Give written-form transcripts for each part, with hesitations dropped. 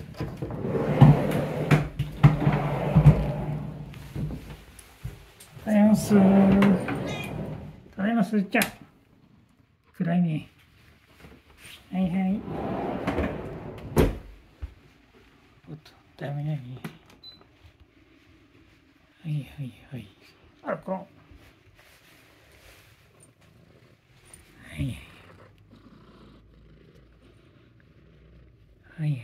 ただいます。ただいます。じゃあ。暗いね。はいはい。おっと、ダメだね。はいはいはい。あらこん。はいはい。はいはいはい。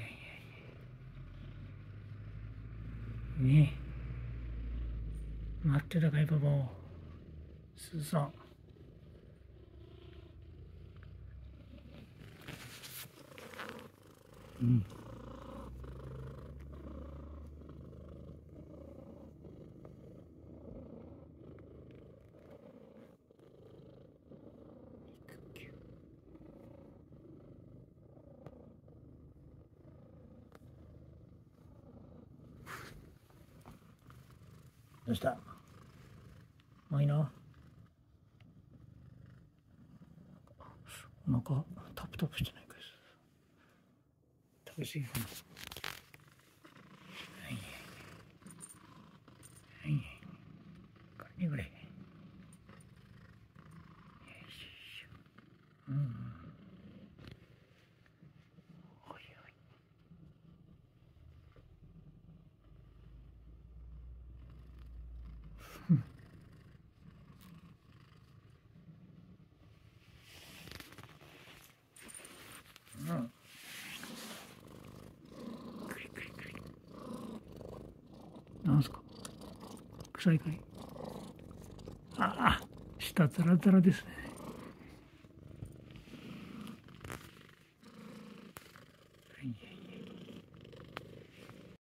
ねえ。待ってたかい、ババを。すそう。うん。どうした？もういいの？なんかタプタプしてないかい？食べ過ぎかな。はいはいはい。これねこれ。よいしょ。うん。ほいほい。うん。なんすか？臭いかい？ああ、舌ザラザラですね。はいはい。